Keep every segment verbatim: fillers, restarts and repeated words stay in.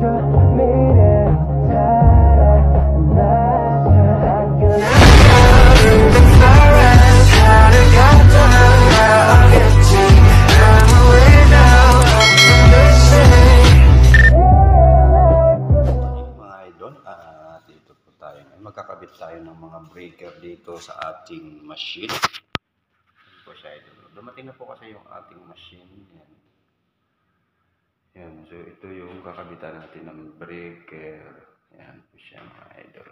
Magkakabit tayo ng mga breaker dito sa ating machine. Yan po siya, idol. Dumating na po kasi yung ating machine. Yan. Yan. So ito yung kakabitan natin ng breaker. Yan po siya, mga idol.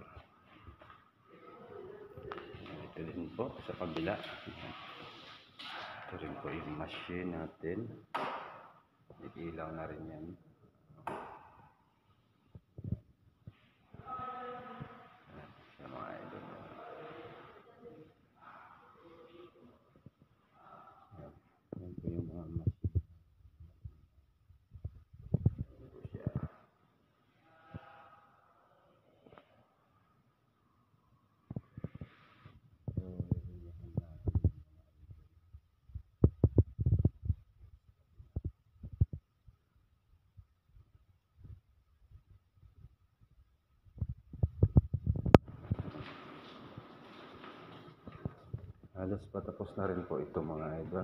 Yan. Ito din po sa kabila. Yan. Ito rin po yung machine natin. Ilaw na rin yan. Halos patapos na rin po ito, mga idol.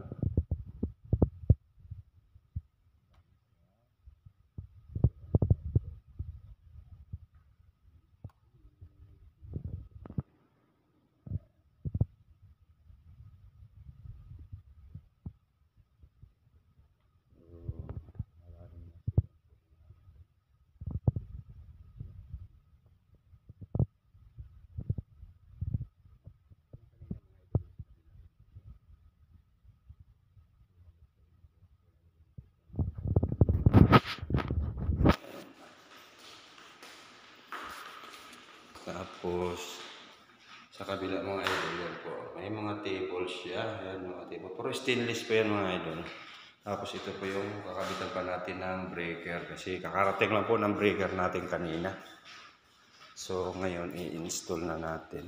Tapos sa kabila, mga idol, yan po. May mga tables siya. Yan, mga table. Pero stainless po yan, mga idol. Tapos ito po yung kakabitan pa natin ng breaker. Kasi kakarating lang po ng breaker natin kanina. So ngayon, i-install na natin.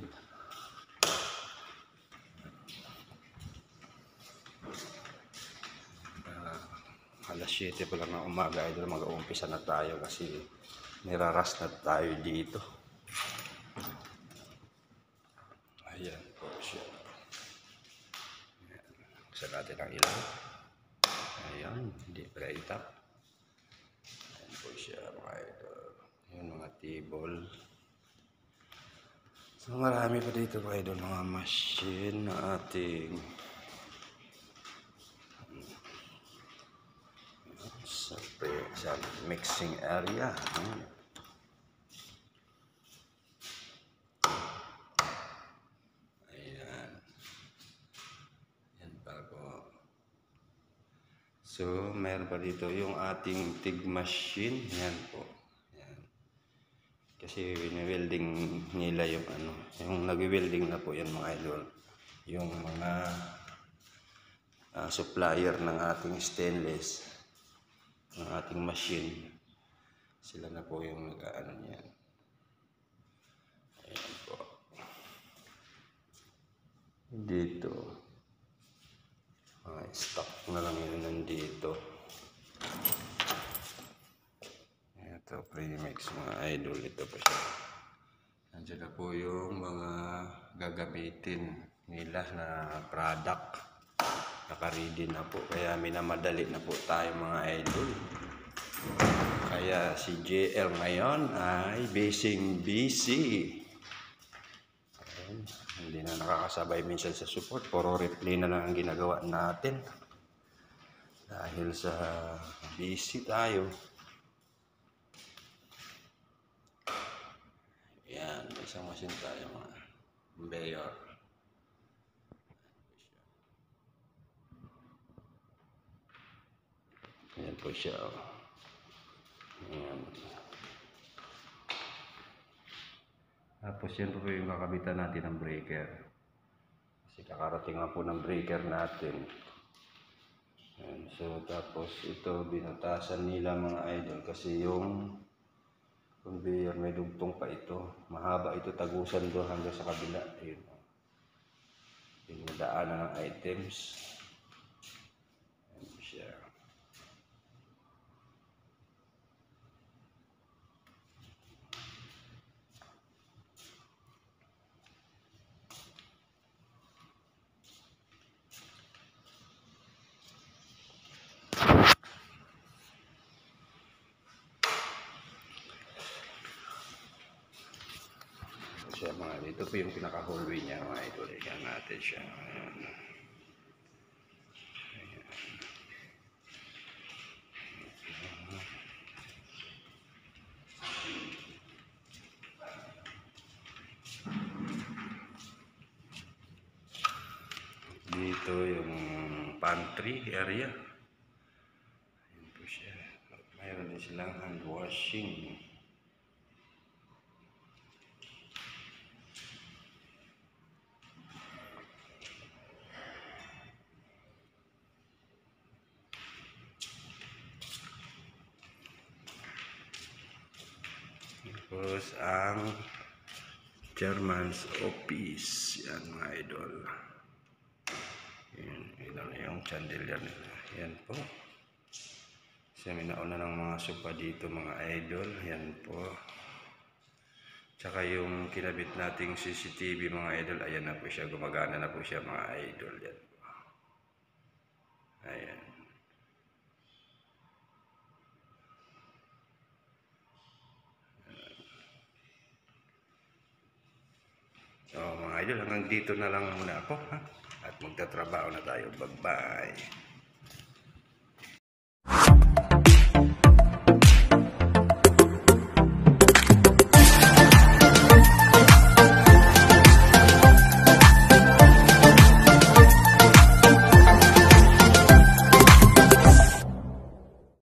Uh, alas siyete pa lang ng umaga, idol. Mag-uumpisa na tayo kasi niraras na tayo dito. Ayan po siya. Ayan. Buksan natin ang ilaw. Ayan, hindi pala itap. Ayan po siya, mga idol. Ayan, mga table. So marami pa dito, mga idol, mga machine na ating sa, sa mixing area. Ayan. So, meron pa dito yung ating TIG machine. Yan po. Yan. Kasi wini-welding nila yung ano, yung nag-welding na po yan, mga idol. Yung mga uh, supplier ng ating stainless, ng ating machine. Sila na po yung nag-ano niyan. Ayan po. Dito. Uh, stock na lang yun nandito. Ito, premix, mga idol. Ito po siya. Nandiyan na po yung mga gagamitin nila na product. Naka-ready na po. Kaya minamadali na po tayo, mga idol. Kaya si J L ngayon ay busy busy. Ayan. Hindi na nakakasabay minsan sa support. Puro replay na lang ang ginagawa natin. Dahil sa busy tayo. Yan. Isang machine tayo, mga Bayor. Yan po siya. Yan. Tapos yan po yung kakabitan natin ng breaker. Kasi kakarating nga po ng breaker natin. Yan. So tapos ito binutasan nila, mga idol, kasi yung conveyor may dugtong pa ito. Mahaba ito, tagusan doon hanggang sa kabila. Ayun. Pinadaanan ng items. Yan siya. Ito po yung pinaka-hallway niya mga idol. Ikan natin siya. Ayan. Dito yung pantry area. Ayan po siya. Mayroon din silang hand washing. Tapos ang chairman's office. Yan mga idol. Yan, yan yung chandelier nila. Yan po. Kasi may nauna ng mga sopa dito mga idol. Yan po. Tsaka yung kinabit nating C C T V mga idol. Ayan na po siya. Gumagana na po siya mga idol. Yan po. Ayan. So mga idol, hanggang dito na lang muna ako ha. At magtatrabaho na tayo. Bye-bye.